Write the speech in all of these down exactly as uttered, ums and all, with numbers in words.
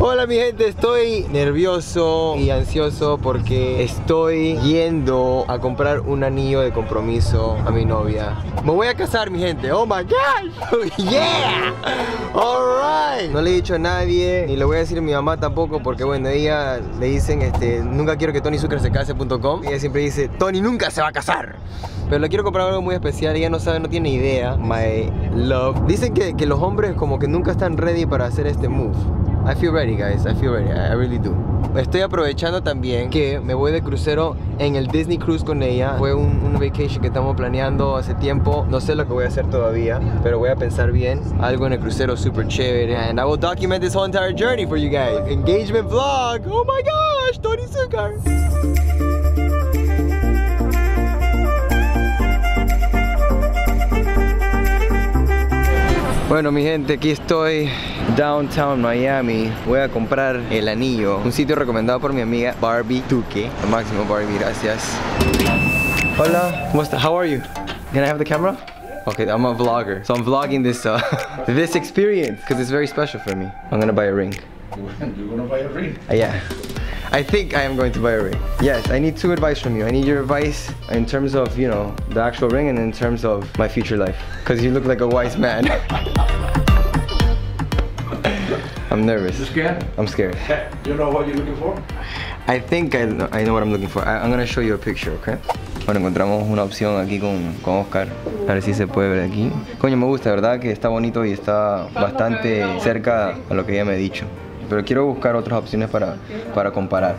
Hola mi gente, estoy nervioso y ansioso porque estoy yendo a comprar un anillo de compromiso a mi novia. Me voy a casar mi gente, oh my gosh, yeah, alright. No le he dicho a nadie, ni le voy a decir a mi mamá tampoco porque bueno, ella le dicen este, nunca quiero que Tony Zucker se case punto com. Ella siempre dice, Tony nunca se va a casar. Pero le quiero comprar algo muy especial, ella no sabe, no tiene idea. My love. Dicen que, que los hombres como que nunca están ready para hacer este move. I feel ready guys, I feel ready, I really do. Estoy aprovechando también que me voy de crucero en el Disney Cruise con ella. Fue un, un vacation que estamos planeando hace tiempo. No sé lo que voy a hacer todavía, pero voy a pensar bien. Algo en el crucero super chévere. And I will document this whole entire journey for you guys. Engagement vlog. Oh my gosh, Tony Zucker. Bueno mi gente, aquí estoy downtown Miami. Voy a comprar el anillo. Un sitio recomendado por mi amiga Barbie Duque. Al máximo Barbie, gracias. Hola, ¿cómo estás? How are you? Can I have the camera? Okay, I'm a vlogger, so I'm vlogging this uh, this experience because it's very special for me. I'm gonna buy a ring. You're gonna buy a ring? Uh, yeah. I think I am going to buy a ring. Yes, I need two advice from you. I need your advice in terms of, you know, the actual ring and in terms of my future life. Because you look like a wise man. I'm nervous. You scared? I'm scared. You know what you're looking for? I think I know, I know what I'm looking for. I, I'm gonna show you a picture, okay? Bueno, encontramos una opción aquí con, con Oscar. A ver si se puede ver aquí. Coño, me gusta, ¿verdad? Que está bonito y está bastante cerca a lo que ella me ha dicho. Pero quiero buscar otras opciones para, para comparar.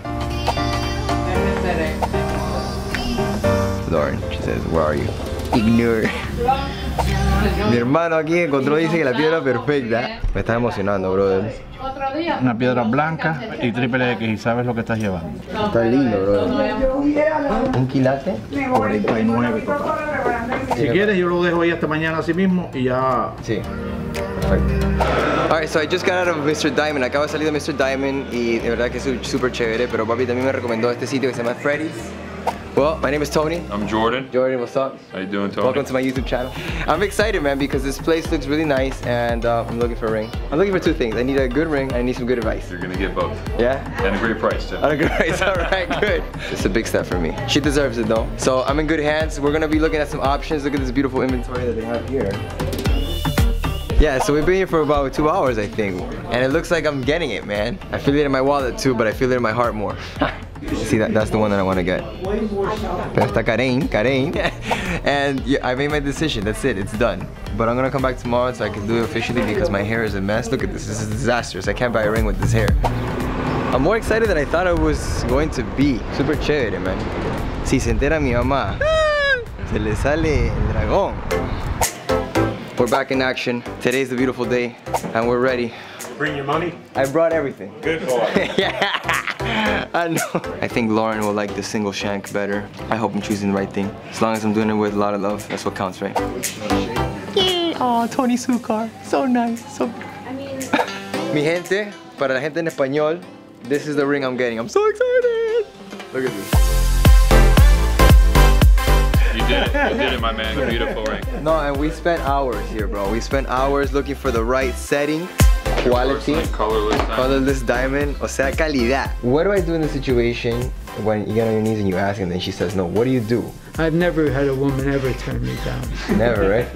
Lauren, she says, where are you? Ignore. Mi hermano aquí encontró, dice que la piedra perfecta. Me está emocionando, brother. Una piedra blanca y triple X, y sabes lo que estás llevando. Está lindo, brother. ¿Un quilate? cuarenta y nueve total. Si quieres yo lo dejo ahí hasta mañana así mismo y ya. Sí. Perfecto. Alright, so I just got out of mister Diamond. Acabo de salir de mister Diamond y de verdad que es súper chévere. Pero papi también me recomendó este sitio que se llama Freddy's. Well, my name is Tony. I'm Jordan. Jordan, what's up? How you doing, Tony? Welcome to my YouTube channel. I'm excited, man, because this place looks really nice and uh, I'm looking for a ring. I'm looking for two things. I need a good ring and I need some good advice. You're gonna get both. Yeah? And a great price, too. At a good price, alright, good. It's a big step for me. She deserves it, though. So I'm in good hands. We're gonna be looking at some options. Look at this beautiful inventory that they have here. Yeah, so we've been here for about two hours, I think. And it looks like I'm getting it, man. I feel it in my wallet too, but I feel it in my heart more. See, that, that's the one that I want to get. Pero está Karen, Karen. And yeah, I made my decision, that's it, it's done. But I'm gonna come back tomorrow so I can do it officially because my hair is a mess. Look at this, this is disastrous. I can't buy a ring with this hair. I'm more excited than I thought I was going to be. Super chévere, man. Si se entera mi mamá, se le sale el dragón. We're back in action. Today's the beautiful day, and we're ready. Bring your money? I brought everything. Good boy. Yeah, I know. I think Lauren will like the single shank better. I hope I'm choosing the right thing. As long as I'm doing it with a lot of love, that's what counts, right? Yeah. Oh, Tony Zucker. So nice. So. I mean. Mi gente, para la gente en español, this is the ring I'm getting. I'm so excited. Look at this. You did it. You did it, my man. A beautiful ring. No, and we spent hours here, bro. We spent hours looking for the right setting, quality, colorless diamond. colorless diamond, o sea, calidad. What do I do in the situation when you get on your knees and you ask and then she says no? What do you do? I've never had a woman ever turn me down. Never, right?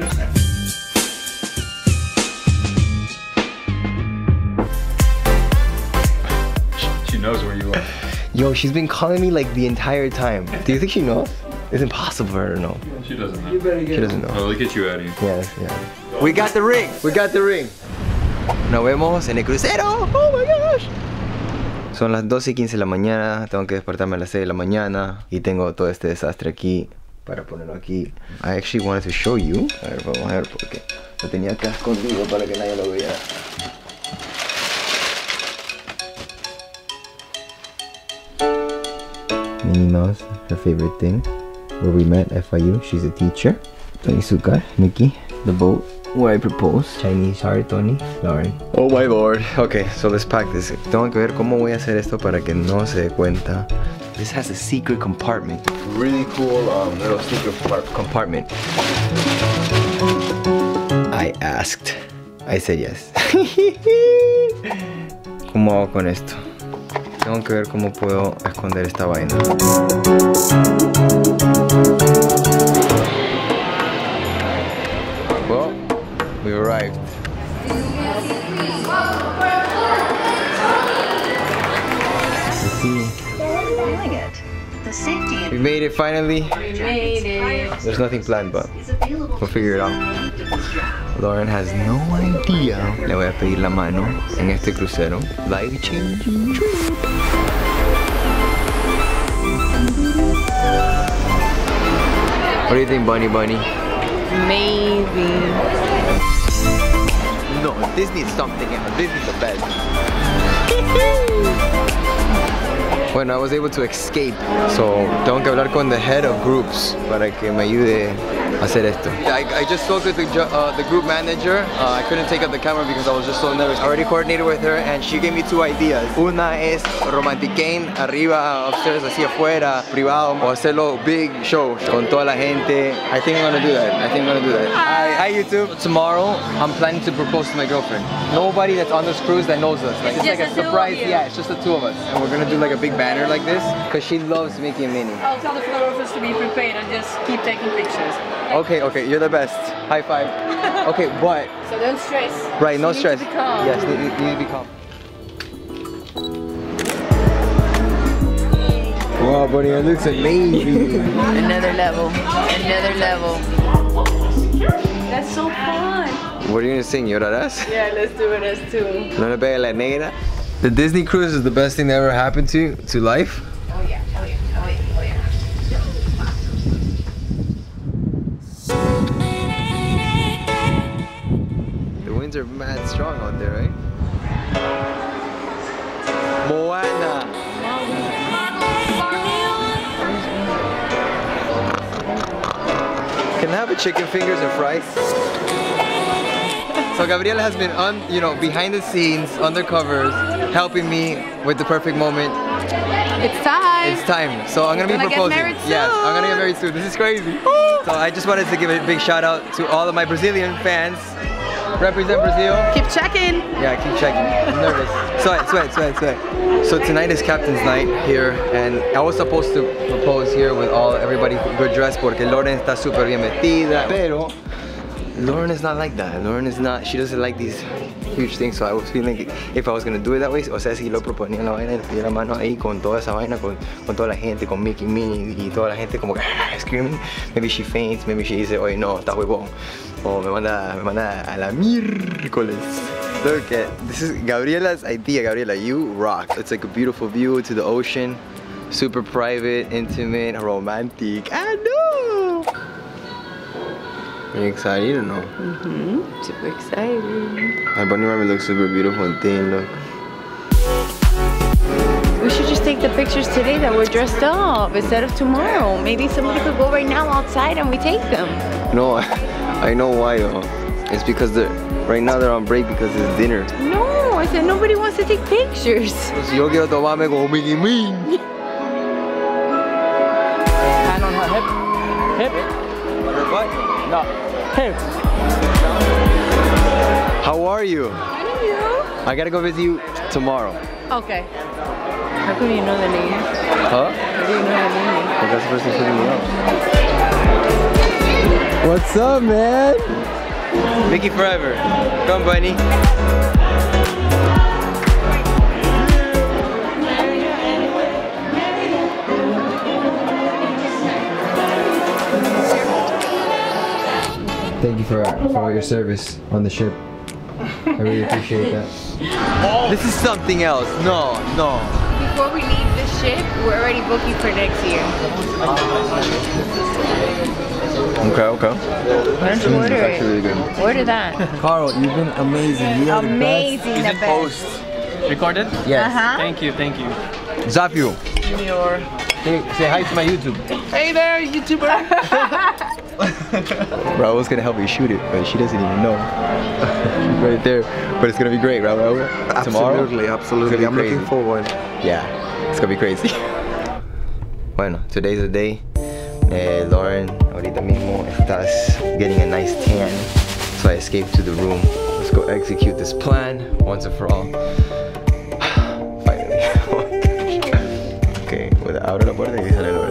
She knows where you are. Yo, she's been calling me like the entire time. Do you think she knows? It's impossible for her to know. She doesn't know. You better get She doesn't know. Oh, look at you out here. Yes, yeah. We got the ring. We got the ring. Nos vemos en el crucero. Oh my gosh. Son las doce y quince de la mañana. Tengo que despertarme a las seis de la mañana. Y tengo todo este desastre aquí para ponerlo aquí. I actually wanted to show you. A ver, vamos a ver porque lo tenía acá escondido para que nadie lo viera. Minnie Mouse, her favorite thing. Where we met, F I U, she's a teacher. Tony Zucker, Mickey, the boat where I proposed. Chinese heart, Tony, Lauren. Oh my lord. Okay, so let's pack this. Tengo que ver cómo voy a hacer esto para que no se dé cuenta. This has a secret compartment. Really cool um, little secret compartment. I asked. I said yes. ¿Cómo hago con esto? Tengo que ver cómo puedo esconder esta vaina. Well, we arrived. We made it finally. We made it. There's nothing planned, but we'll figure it out. Lauren has no idea. Le voy a pedir la mano en este crucero. Life changing trip. What do you think, Bunny Bunny? Amazing. No, Disney's something else. Disney's the best. Bueno, I was able to escape, so tengo que hablar con the head of groups para que me ayude a hacer esto. I, I just spoke with the, uh, the group manager. Uh, I couldn't take up the camera because I was just so nervous. I already coordinated with her and she gave me two ideas. Una es romanticane, arriba, upstairs, así afuera, privado, o hacerlo big show con toda la gente. I think I'm gonna do that. I think I'm gonna do that. Hi, hi YouTube. Tomorrow, I'm planning to propose to my girlfriend. Nobody that's on this cruise that knows us. Like, it's, it's like a surprise. Yeah, it's just the two of us. And we're gonna do like a big banner like this because she loves Mickey and Minnie. I'll tell the photographers to be prepared and just keep taking pictures. Okay, okay, you're the best. High five. Okay, but so don't stress. Right, no you stress. Need to be calm. Yes, you, you need to be calm. Wow, buddy, it looks amazing. Another level. Another level. That's so fun. What are you gonna sing? ¿Llorarás? Yeah, let's do it as two. No le pega la negra. The Disney cruise is the best thing that ever happened to to life. Oh yeah, oh yeah, oh yeah, oh yeah. The winds are mad strong out there, right? Moana. Can I have a chicken fingers and fries? So Gabriela has been on, you know, behind the scenes, under covers, helping me with the perfect moment. It's time. It's time. So I'm gonna be Gonna get proposing. married Yes, I'm gonna get soon. married soon. This is crazy. So I just wanted to give a big shout out to all of my Brazilian fans. Represent Brazil. Keep checking. Yeah, keep checking. I'm nervous. Sweat, sweat, sweat, sweat. So tonight is Captain's Night here, and I was supposed to propose here with all everybody good dressed porque Lauren está súper bien vestida. Pero Lauren is not like that. Lauren is not. She doesn't like these huge things. So I was feeling if I was gonna do it that way, o sea, si lo proponía la vaina, le pedía la mano ahí con toda esa vaina, con, con toda la gente, con Mickey, Minnie y toda la gente como que screaming. Maybe she faints. Maybe she dice, oye, no, está huevón. O me manda, me manda a la miércoles. Look at, this is Gabriela's idea. Gabriela, you rock. It's like a beautiful view to the ocean. Super private, intimate, romantic. I know. Are you excited or no? Mm-hmm. Super excited. My bunny mommy looks super beautiful and thin, look. We should just take the pictures today that we're dressed up instead of tomorrow. Maybe somebody could go right now outside and we take them. No, I know why though. It's because they're, right now they're on break because it's dinner. No, I said nobody wants to take pictures. Si yo quiero tomarme con Mickey Minnie. Hand on her hip. Hip. Her butt? No. Hip. How are you? Thank you. I gotta go visit you tomorrow. Okay. How come you know the name? Huh? How do you know the name? Like that's the person picking me up. What's up, man? Mickey forever. Come, bunny. Thank you for, for your service on the ship. I really appreciate that. This is something else. No, no. Before we leave the ship, we're already booking for next year. Okay, okay. Why don't you order It's actually really it? good. Order that. Carl, you've been amazing. You are Amazing, Is the it best. post recorded? the best. Yes. Uh-huh. Thank you, thank you. Zafio. Junior. Say, say hi to my YouTube. Hey there, YouTuber. Raul's gonna help me shoot it, but she doesn't even know. She's right there. But it's gonna be great, right, Raul? Tomorrow? Absolutely, absolutely. I'm crazy. looking forward. Yeah, it's gonna be crazy. Bueno, today's the day. Eh, Lauren, ahorita mismo estás getting a nice tan. So I escaped to the room. Let's go execute this plan once and for all. abro la puerta y ahí sale Lore.